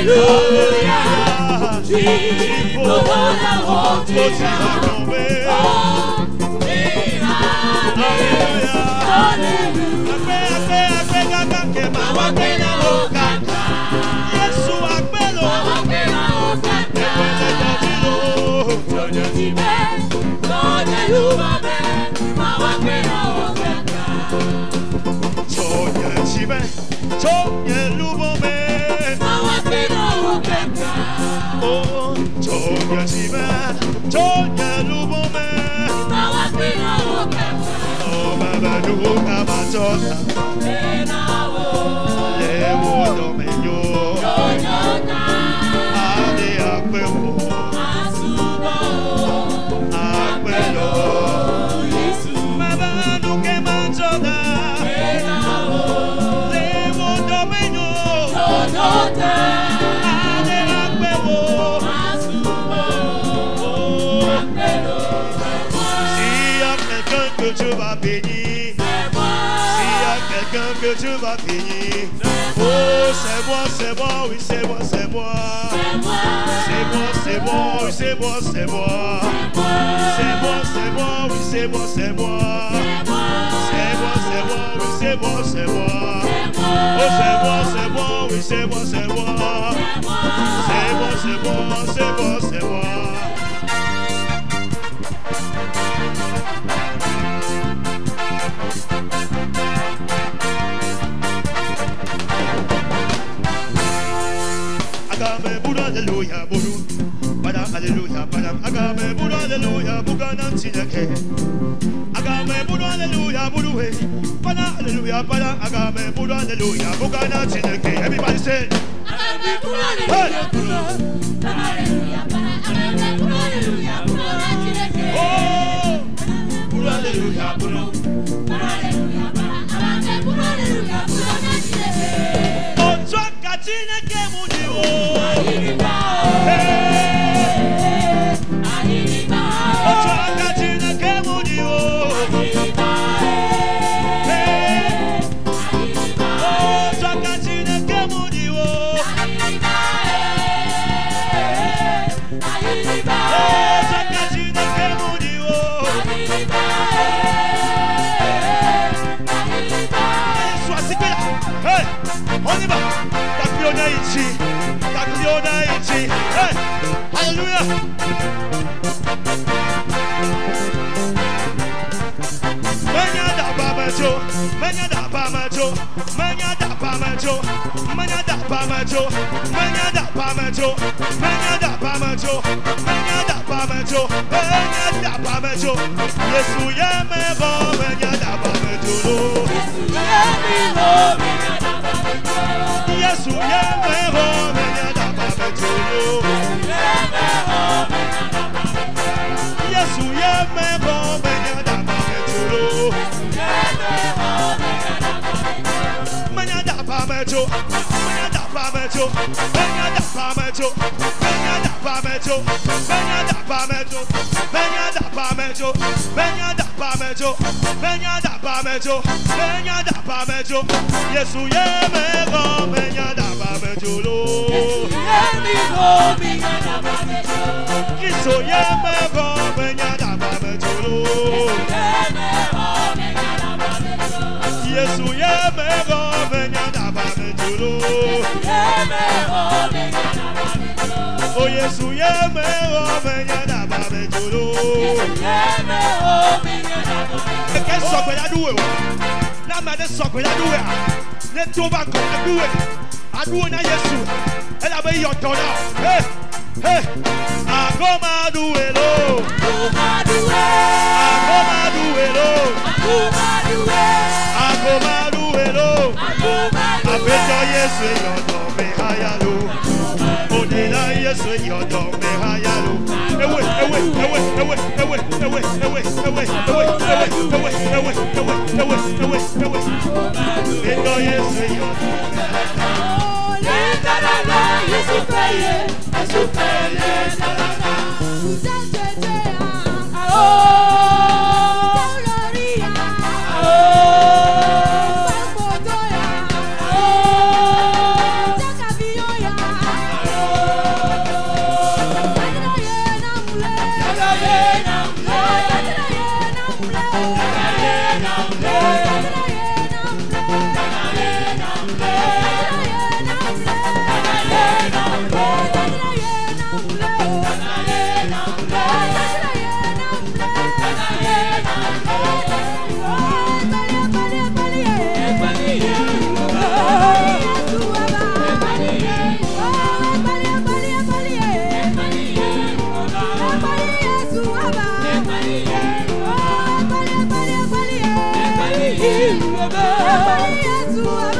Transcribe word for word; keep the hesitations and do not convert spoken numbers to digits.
Alléluia. Tu peux la rôtir. Que tu vas payer. Oh, c'est moi, c'est moi, oui, c'est moi, c'est moi. C'est moi, c'est moi, oui, c'est moi, c'est moi. C'est moi, c'est moi, oui, c'est moi, c'est moi. C'est moi, c'est moi, oui, c'est moi, c'est moi. Oh, c'est moi, c'est moi, oui, c'est moi, c'est moi. C'est moi, c'est moi, c'est moi, c'est moi. Hallelujah, Buru, Padam, Hallelujah, Padam, Agame, Buru, Hallelujah, Buganam, Sinake, Agame, Buru, Hallelujah, Buru, Padam, Hallelujah, Padam, Agame, Buru, Hallelujah, Buganam, Sinake. Everybody say, Agame, Buru, Hallelujah, Buru, Hallelujah, Padam, Agame, Buru, Hallelujah, Buganam, Sinake. Oh, Buru, Hallelujah, Buru, Hallelujah, Padam, Agame, Buru, Hallelujah, Buganam, Sinake. Oh, Chakatina, Kemudio. On y va. Tagliona ici. Tagliona ici. Hey. Alléluia. Manyada Bamajo. Manyada Bamajo. Manyada Bamajo. Manyada Bamajo. Manyada Bamajo. Manyada Bamajo. Manyada Bamajo. Manyada Bamajo. Yesu yemebo. Manyada Bamajo. Yesu yemebo. Yesu yemebo, menyada babetulo. Yesu yemebo, menyada babetulo. Menyada babetulo, menyada babetulo, menyada babetulo, menyada babetulo, menyada babetulo, menyada babetulo, menyada babetulo, menyada babetulo, menyada babetulo. Yesu yemebo, menyada babetulo. Yesu yemebo, menyada babetulo. Yesu yemebo, menyada babetulo. Oh, Yesu yemebo, menyada babetulo. Qu'est-ce que tu as doué? La mère sort que tu as doué. Les tobacs qu'on a doué. A doué na Yesu. Elle avait eu ton nom. Hey, hey. Agoma doué lo. Agoma doué. Agoma doué lo. Agoma doué. Agoma doué lo. Apeta Yesu yodo me hayalo. Odela Yesu yodo me hayalo. Ewe, ewe, ewe, ewe, ewe, ewe, ewe, ewe, ewe, ewe, ewe, ewe, ewe, ewe, ewe. Endo Yesu yodo me hayalo. Yetarana Yesu paye, Yesu paye, Yetarana. Oh, Gloria. Oh, Papotoya. Oh, Jakabioya. Amen.